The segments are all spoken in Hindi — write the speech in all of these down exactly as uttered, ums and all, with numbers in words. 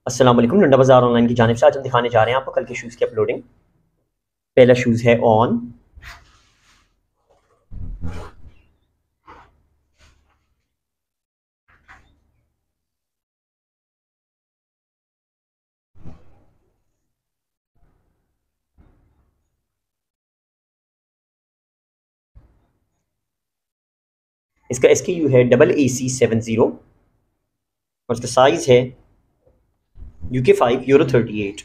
अस्सलाम वालेकुम, लुंडा बाजार ऑनलाइन की जानिब से आज हम दिखाने जा रहे हैं आपको कल के शूज़ की अपलोडिंग। पहला शूज़ है ऑन। इसका एस के यू है double A C seven zero और इसका साइज़ है U K five euro thirty eight.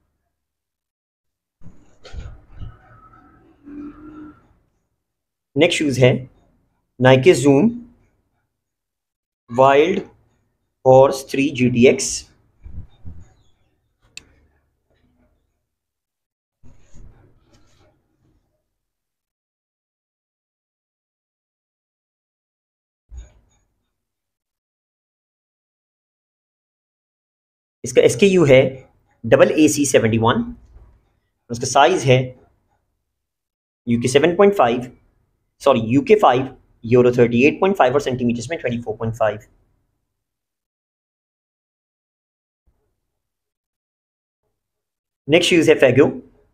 Next shoes है Nike Zoom Wild Horse three G T X. इसका एस के यू है double A C seventy one और उसका साइज़ है U K seven point five sorry U K five euro thirty eight point five और सेंटीमीटर्स में twenty four point five. Next shoes है फेगो।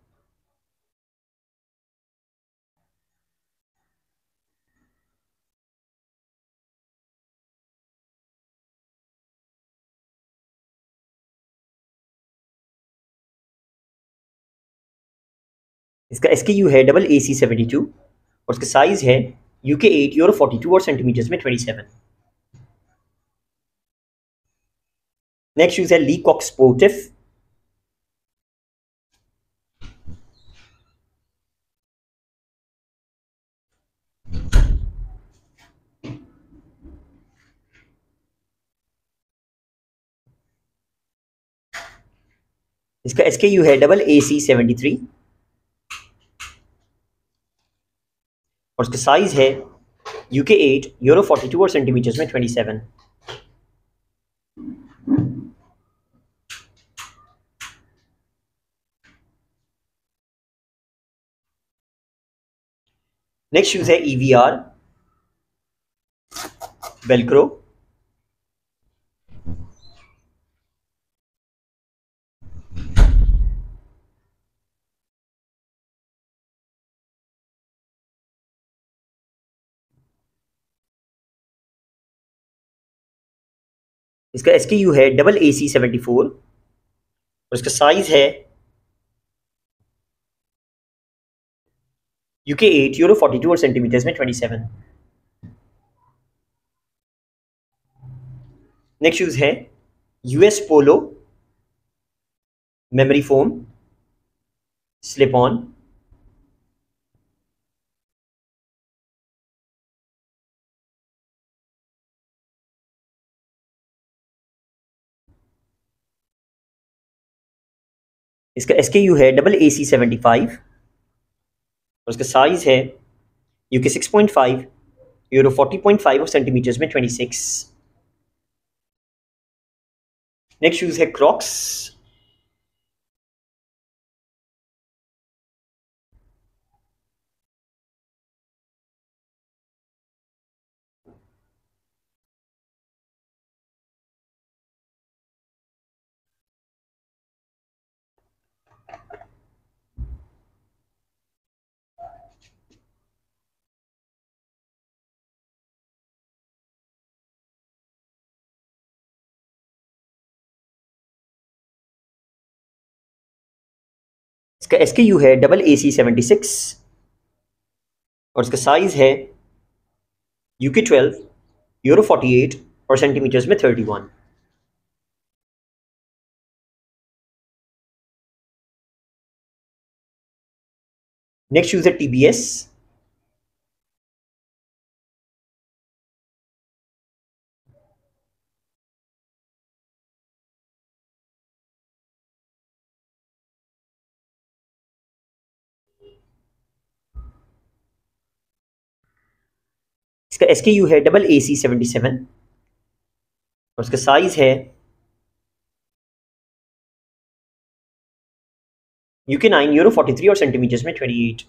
इसका एस के यू है double A C seventy two और उसका साइज़ है U K eight euro forty two और सेंटीमीटर्स में ट्वेंटी सेवन। नेक्स्ट शूज़ है ली कॉक स्पोर्टिव। इसका एस के यू है double A C seventy three और उसका साइज है U K eight euro forty two और सेंटीमीटर्स में ट्वेंटी सेवन। नेक्स्ट शूज है ई वी आर वेलक्रो। इसका एस के यू है double A C seventy four और इसका साइज है U K eight euro forty two और सेंटीमीटर्स में ट्वेंटी सेवन। नेक्स्ट शूज है US Polo memory foam slip on. इसका एस के यू है double A C seventy five और इसका साइज है U K six point five euro forty point five और सेंटीमीटर्स में ट्वेंटी सिक्स। नेक्स्ट शूज है क्रॉक्स। इसका एस के यू है double A C seventy six और इसका साइज है U K twelve euro forty eight और सेंटीमीटर्स में थर्टी वन। नेक्स्ट शूज है टी बी एस। इसका एस के यू है double A C seventy seven और इसका साइज है U K nine euro forty three और सेंटीमीटर्स में ट्वेंटी एट।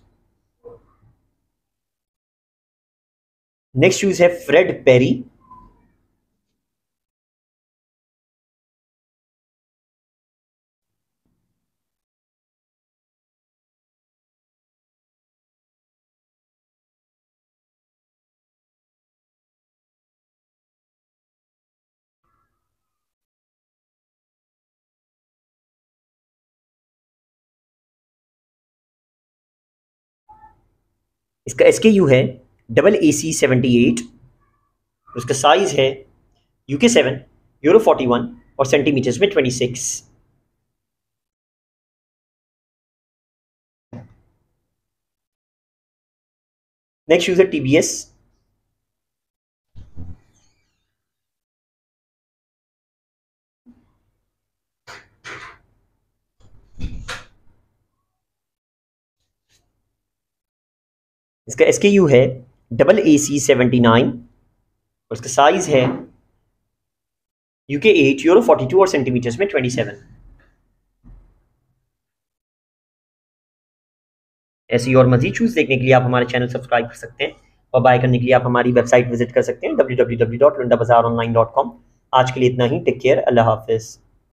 नेक्स्ट शूज है फ्रेड पेरी। इसका एस के यू है double A C seventy eight, उसका साइज है UK seven, euro forty one और सेंटीमीटर्स में ट्वेंटी सिक्स। नेक्स्ट शूज है टीबीएस। इसका एस के यू है double A C seventy nine, और उसका साइज है UK eight, euro forty two और सेंटीमीटर्स में ट्वेंटी सेवन। ऐसी और मजीद शूज देखने के लिए आप हमारे चैनल सब्सक्राइब कर सकते हैं, और बाय करने के लिए आप हमारी वेबसाइट विजिट कर सकते हैं W W W dot Lunda Bazaar online dot com. आज के लिए इतना ही। Take care. अल्लाह हाफिज़।